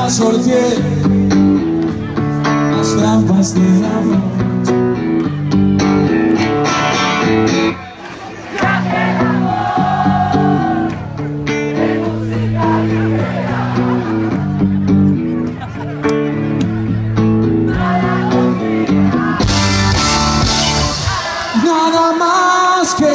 sorteé las trampas del amor. Nada más que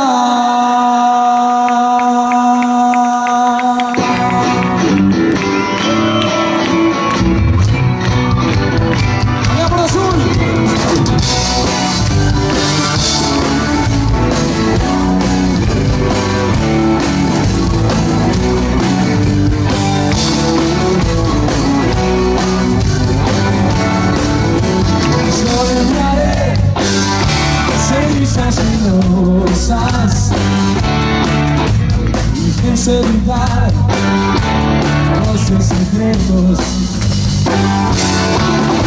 allá por azul. Soñaré cenizas y rosas y sinceridad, los secretos.